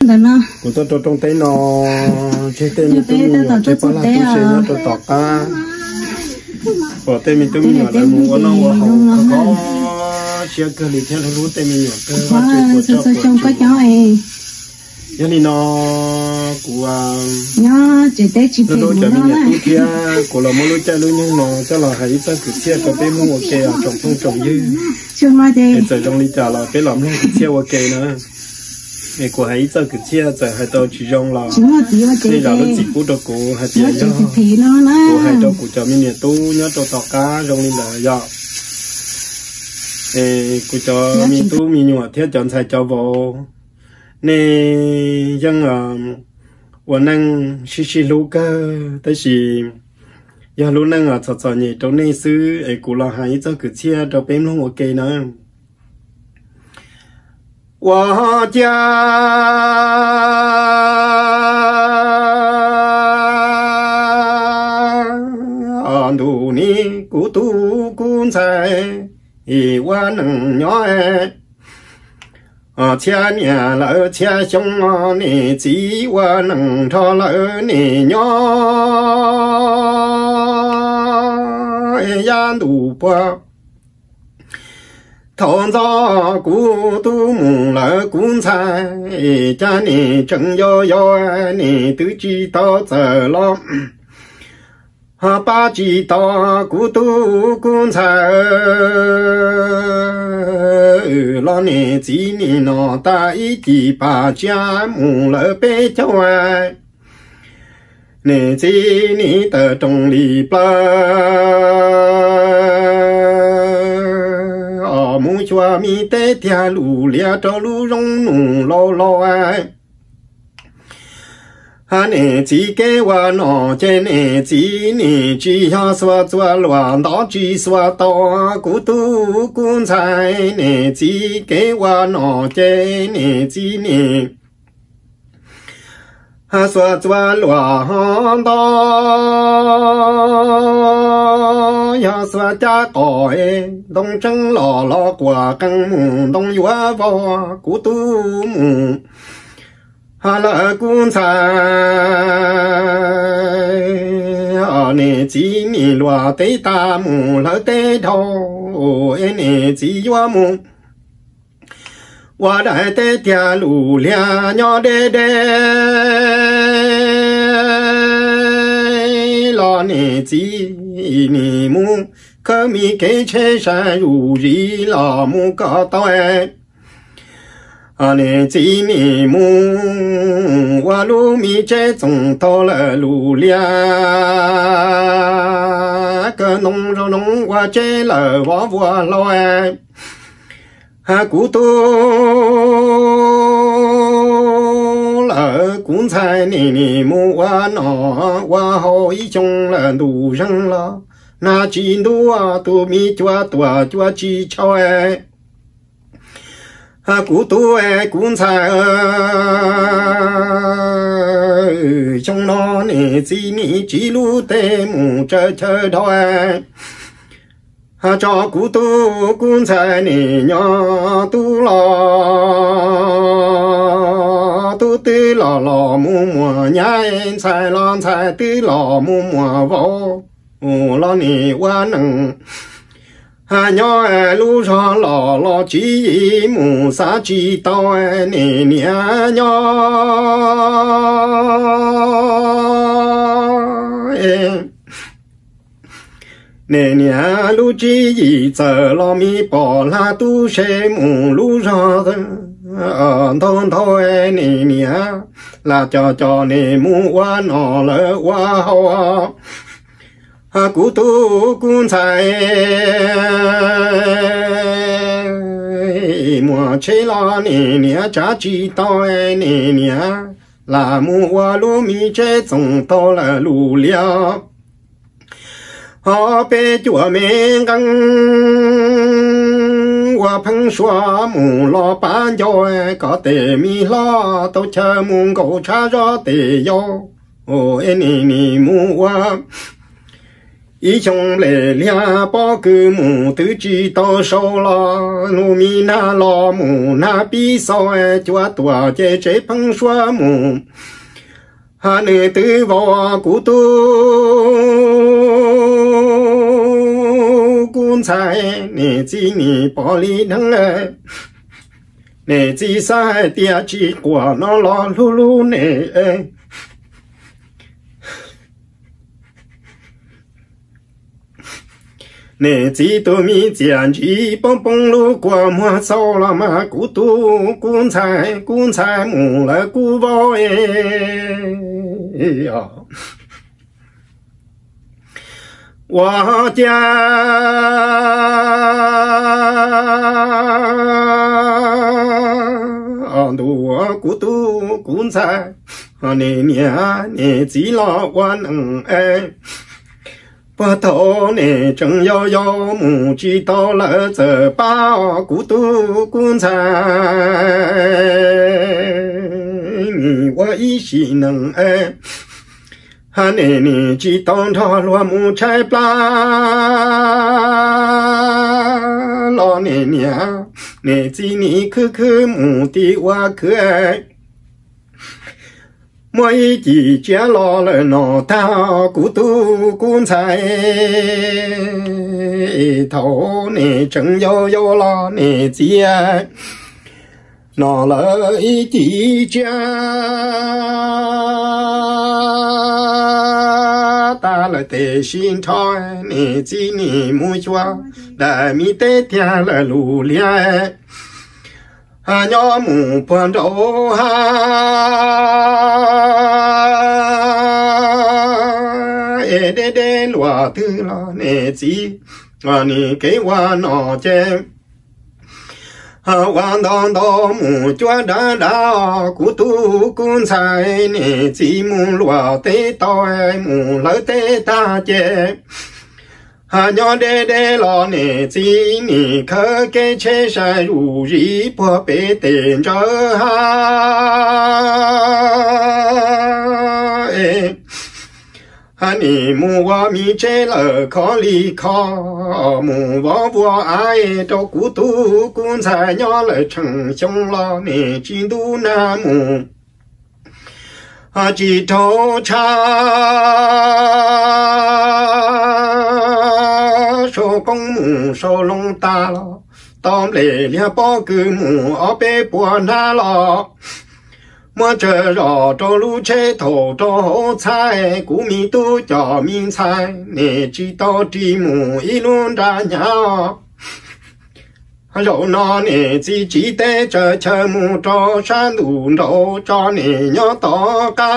của tôi trong tay nó chơi tay mình tôi mình chơi bao la tôi chơi nó tôi tọt ta bỏ tay mình tôi mình nhỏ lại mua nó không có chia cơ thì theo lúa tay mình nhỏ cơ trong cái cháu này cho nên nó của nhá chỉ để chỉ nó đôi cho mình nhà tu kia của là mua lúa chơi lúa nhưng nó cho là hãy ta cứ chia cho bé mua ok à trồng không trồng dư để giờ trong đi trả là bé làm luôn chia ok nữa mẹ của hãy giờ cứ chia giờ hai tao chỉ trong là đây là nó chỉ cú đồ của hai tiền nhá của hai tao của cho mình nhà tu nhá tao tao cá trong đi là giờ của cho mình tu mình nhỏ thiết chọn sai cho vào nè dân làวันนั้นชิลูกแต่สิยาลูนั่งอ่ะจอนี่ตรงนี้ซื้อไอ้กูละหายจะคือเชียเราเป็นลงโอเคนะว่าจะดูนี่กูตูกูใส่อีว่านั่งย้อยcha nhà lỡ cha trong nè chỉ qua nằng thọ lỡ nè nhỏ yan đủ qua thọ do cú tu mù lỡ cuốn sai cha nè chân yo nè tứ chi to giờ lo ba chỉ to cú tu cuốn sai lo nè chỉ nè nó ta ý chỉ bà cha mù lỡ bé cháu ai nè chỉ nè tờ trong lì bờ mu chua mi tê tia lù lia cho lù rong nù lo ai nè chỉ kế qua nó trên nè chỉ nè chỉ ha xoa xoa loạn đó chỉ xoa to cú tu cuốn sai nè chỉ kế qua nó trên nè chỉ nè ha xoa xoa loạn đó ya xoa cha cõi đông trăng lò quả căng mù đông yuá vò cú tu mù hà la cuốn sai nè chỉ nè loa tế ta mù lỡ tế thô nè chỉ yuá mù qua đại tế tia lù lia nhỏ đê lo nè chỉ nè mù cơ mi kế chế sai rù rì lo mù có toi nè chỉ nè mù qua lù mi chế trồng to là lù lia cơ nông rồi nông qua chế là vua lo cú tu là cuốn sai nè mù qua nó qua hỏi trong là đủ răng lo na chỉ đua tu mi chua chi cho cú tu cuốn sai trong nó nè chỉ lu tê mù chơi thôi cho cú tu cuốn sai nè nhỏ tu lo tu tư lò mù mùa nhai sai lon sai tư lò mù mùa vô lo nè qua nằng nhỏ lu cho lò chỉ mù sa chỉ to nè nhỏ nè lu chỉ giờ lo mi bỏ la tu sẽ mù lu cho thôn thôi nè là cho nè mu qua nọ lỡ qua hoa cú tu cuốn sai mùa chế lo nè trả chi to nè là mu qua lu mi chế trồng to là lù lia bé chùa mình găng qua phăng xóa mù lo bán cho có thể mi lo tao chờ mù cầu cha cho thể yo nè mù qua ý chung lệ lia bỏ cứ mù tự chỉ tao sâu lo nụ mi na lo mù na bi sao chúa tua chế chế phăng xóa mù hà nữ tư vô cụ tu cuốn trái nè chỉ nè bỏ đi năng nè chỉ sai tia chỉ quả nó lo lu lu nè nè chỉ tôi mi giàn chỉ bông bông lu qua mua sau là mà cụ tu cuốn trái mù là cụ vô我家多古都古菜，你娘你只老我能爱，不头你正悠悠母知道了这把古都古菜，你我一起能爱。hà nè nè chỉ tông thọ loa mu trái pla lo nè nè nè chỉ nè khư mu ti wa khư mỗi chỉ chia lo là nó tao cú tu cuốn trái thấu nè chẳng yo yo lo nè chia nó lợi chỉ cha ta là tề xin thôi nè chỉ nè mua cho đại mi tê thia là lù lia hà nhỏ mù phần đầu ha đê đê lùa tư lo nè chỉ nè cái hoa nọ chê hoàng đòn đò mù chúa đã cú tu cuốn sai nè chỉ mù lùa tê toi mù lỡ tê ta chê nhỏ đê đê lo nè chỉ nè khơ kê chê sai rù rì bùa bê tên trơ ha nè mù hoa mi chê lỡ khó li khó mù võ vua ai cho cú tu cuốn sai nhỏ lỡ chẳng xong lo nè chỉ tu na mù chỉ thô cha số công mù số lông ta lo tóm lệ lia bỏ cứ mù ở bê bùa na lo mua chờ rõ cho lũ chế thổ cho hỗ trái cú mi tu cho min trái nè chỉ to chỉ mù ý luôn ra nhau rồi nó nè chỉ tê chờ mù cho san đủ đồ cho nè nhỏ to ca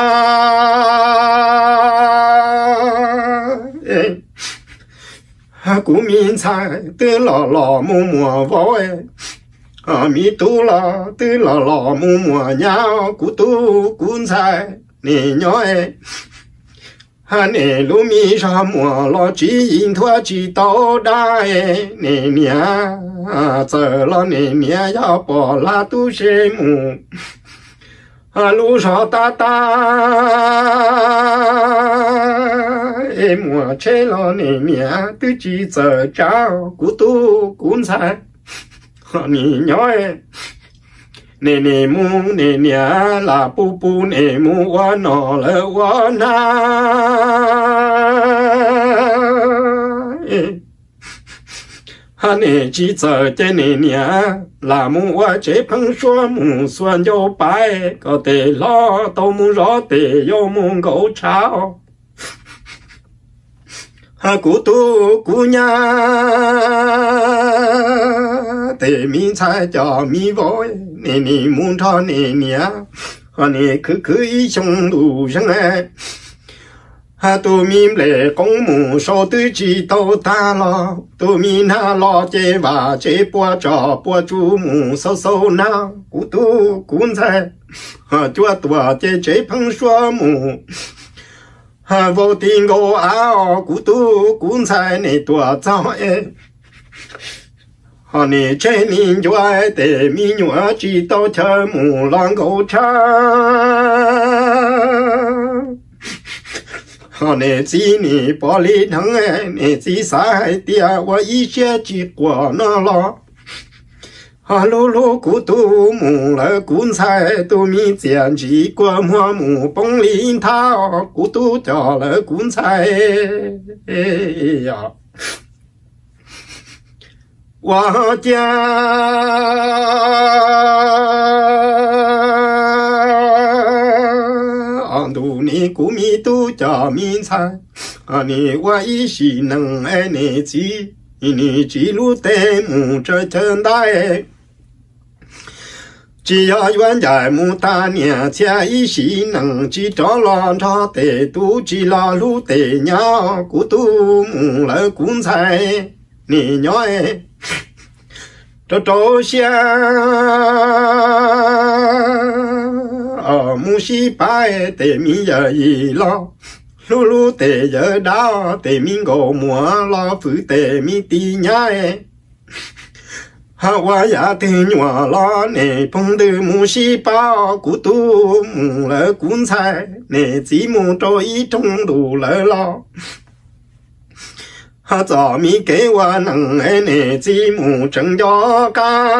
cú min trái tư lò mù mùa vội mi tu la tư lò mù mùa nhau cú tu cuốn sai nè nhỏ nè lú mi sa mùa lo chỉ in thua chỉ tao đai nè nè giờ lo nè nè ya bỏ la tu se mù lú sa ta mùa chế lo nè nè tư chỉ giờ cháu cú tu cuốn sai nè nhỏ nè mu nè là pu nè mu wa nọ lỡ wa na nè chỉ giờ chế nè là mu wa chế phăng xóa mu xuân yo bài có thể lo tao mu rõ thể yo mu gấu cháo cú tu cú nhà tề mi sai cho mi vội nè muốn thọ nè nè cứ ý chung đủ răng tu mi lệ công mù số tư chỉ tàu ta lo tu mi na lo chế và chế bùa trò bùa chú mù sâu na cú tu cuốn sai chúa tua chế phăng xóa mù vô tình ngô áo cú tu cuốn sai nè tua cho nè chế nín cho ai để mi nhua chỉ tao chờ mù lang gấu cha họ nè chỉ nè bỏ đi thằng nè chỉ sai tia và ý sẽ chỉ qua nó lo họ lô lô cụ tu mù là cuốn sai tu mi tiền chỉ qua mua mù bông linh thao cụ tu cho là cuốn sai wa cha andu ni ku mi tu cha min sai ani wa yi shi nang ai ni chỉ lu te mu chơi chân đại chỉ ya yuan giải mu ta nia chia yi shi nang chỉ cho lo cho te tu chỉ la lu te nya ku tu mu la kun sai ni nhoi trâu xia ở mu si pai te mi giờ gì lo lu lu te giờ đau te mi ngô mùa lo phụ te mi ti nhai ha wa ya te nhua lo nè phong tư mu si bao cụ tu mu lỡ cuốn sai nè chỉ mu trôi trong đủ lỡ lo ha cho mi kế wa năng ai nè chỉ mu chân gió ca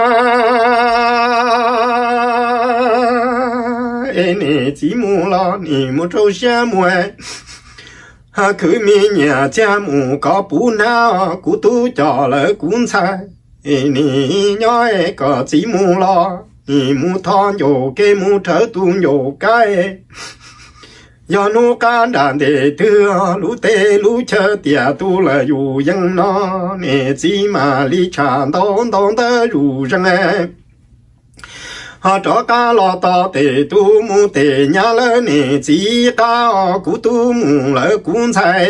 ai nè chỉ mu lo nè mu trâu xe mùa ha cứ mi nhà cha mu có bù nào cụ tu cho lỡ cuốn sai ai nè nhói có chỉ mu lo nè mu thon vô cái mu trở tu vô cái do nu can đàn để thưa lũ tê lũ chờ tia tu là dù dân nó nè chỉ mà li tràn đón đón tới dù dân em họ cho cá lo to tê tu mu tê nhà lỡ nè chỉ cá cụ tu mu lỡ cuốn sai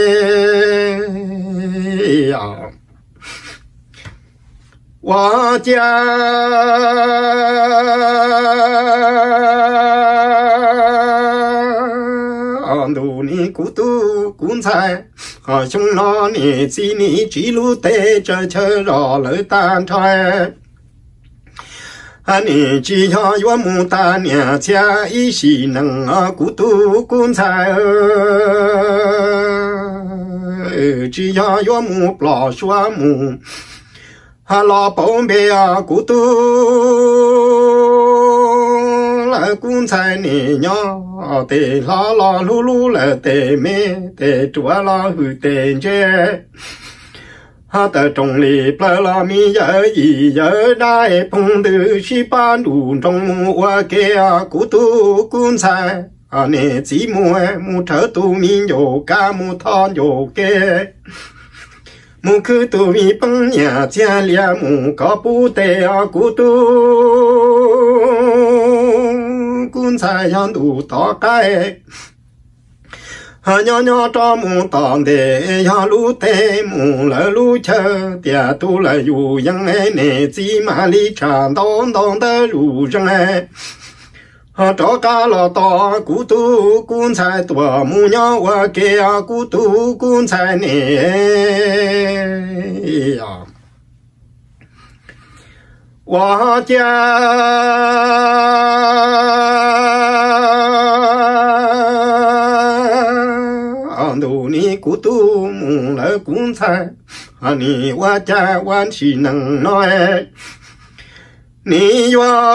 wa cha đồ ni cụ tu cuốn sai họ chúng nó nè chỉ lu tê chơi rò lỡ tan thôi anh chỉ cho yo mu ta nè cha ý sĩ năng cụ tu cuốn sai chỉ cho yo mu lò xóa mu ha lo bông bê cụ tu là cuốn sai nè nhỏ tê lo lu lu là tê mê tê chúa lo hư tê chê ha tê trong lì plơ lo mi giờ gì giờ đại phong tư si ban đủ trong mùa kê cụ tu cuốn sai nè chỉ mu trở tu mi dồ ca mu thon dồ kê mu cứ tu mi băng nhà cha lia mu có bù tê cụ tu cuốn sai yan đủ to cái ha nhỏ cho mu tòn để ya lu tê mu lỡ lu chờ tia tu là dù dân ấy nè chỉ mà li tràn đón đón tới dù dân ấy ha cho cá lo to cụ tu cuốn sai tua mu nhỏ qua kia cụ tu cuốn sai nè wa cha đồ ni cụ tu mu lỡ cuốn sai ani wa cha wan chỉ năng nói ni wa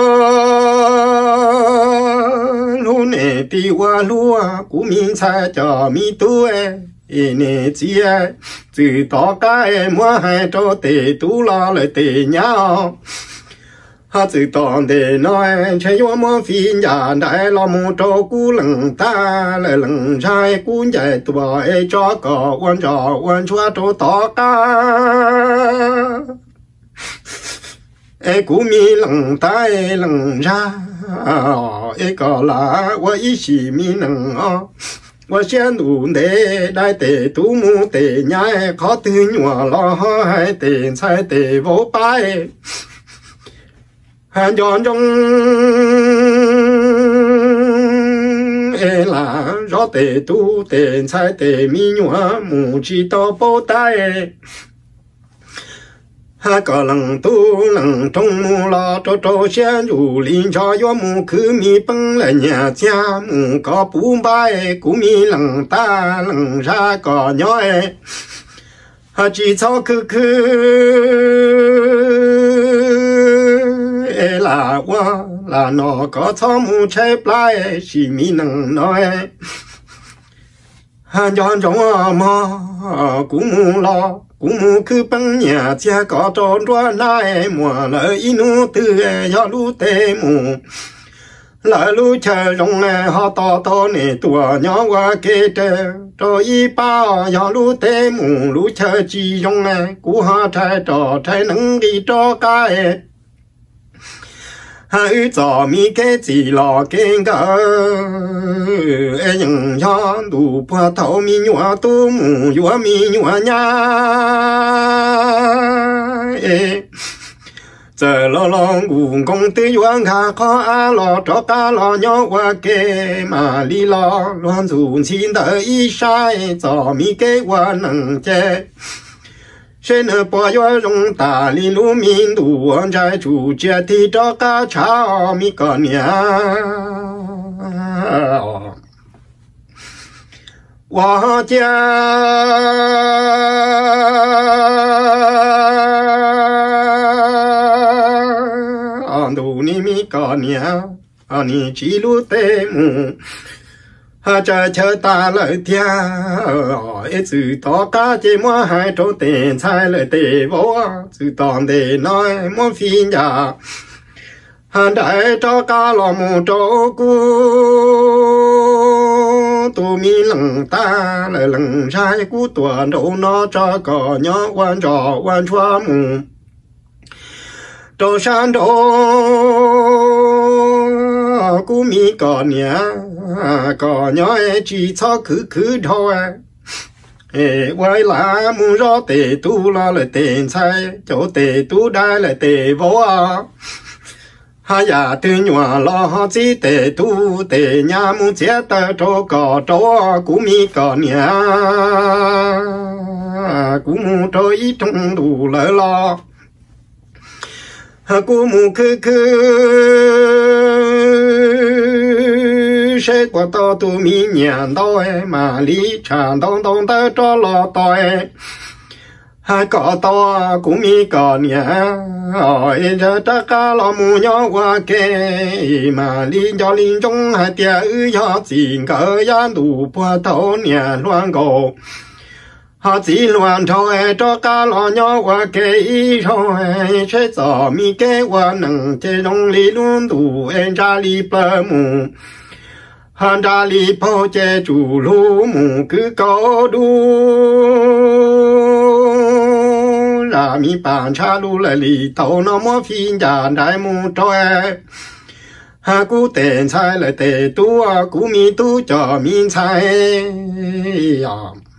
lu nè ti wa lu cụ min sai cho mi tu nè chỉ từ to cái mua hai cho tề tu lo lại tề nhau ha từ tòn để nói chơi yo mua phi nhà đại lo mua cho cú lằng ta lại lằng trai cú chạy tua cho cò quan chúa cho to cá cú mi lằng ta lằng ra cò là wa ý chỉ mi lằng wa xian đủ để đại tề tu mu tề nhai khó tư nhua lo hai tề sai tề vô bài han yon trong là rõ tề tu tề sai tề mi nhua mu chỉ to bố tai ha có lần tu lần trong mù lo cho xe rủ linh cho yo mù cứ mi bưng là nhà cha mù có bú bài cú mi lần ta lần ra có nhói ha chỉ cho cứ là wa là nó có cho mù chạy lại chỉ mi nâng nói ha chọn trong mà cú mù lo cú mù cứ băng nhà cha có tròn đoan lại mùa lợi inu từ do lũ tê mù lợi lũ chờ rong họ to nè tua nhỏ qua kê trơ rồi y bao do lũ tê mù lũ chờ chi rong cú họ trái nắng đi cho cái hãy cho mi cái gì lo cái những nhà đủ bao thầu mi nhua tu mù nhua mi nhua nha giờ lo ngủ công ty yuan khá khó lo cho cá lo nhỏ qua cái mà đi lo loan dùng xin đợi ý sai cho mi cái qua nâng chế sen ở bao nhiêu rong ta li lu min đủ anh trai chủ chia thì cho cá cháo mi còn nhà hoa cha anh đủ ni mi còn nhà anh chỉ lu tê mù ha chờ ta lợi thia ấy chữ to cá chế mua hai chỗ tiền sai lợi tệ vô chữ toàn để nói mua phi nhà ha đại cho cá lò mù chỗ cũ tu mi lần ta lợi lần sai cũ tuần đâu nó cho cỏ nhỏ quan trò quan choa mù đồ san đồ cú mi còn nhà còn nhỏ chỉ cho cứ thôi quay lại muốn rõ tề tu là lại tiền sai chỗ tề tu đây lại tề vô ha ya từ nhỏ lo chỉ tề tu tề nhà muốn chết ta cho cỏ cho cú mi còn nhà cú muốn cho ít trong đủ lợi lo cú muốn cứ sẽ qua to tu mi nhà đôi mà lý tràn đông đông ta cho lo toi hai cọ to cũng mi cọ nhà hỏi ra ta cá lo mu nhỏ qua kê mà lý cho lý trong hai tia ư cho xin cỡ gian đủ qua thấu nhà loan cổ họ chỉ loan thôi cho cá lo nhỏ qua kê rồi sẽ cho mi kê qua nâng chế trong lý luôn đủ em ra lý bờ mù han ra li po che chủ lu mù cứ có đu ra mi bàn cha lu lại li tàu nó mua phi nhà đại mù trôi ha cú tiền sai lại tề tu cú mi tu cho mi sai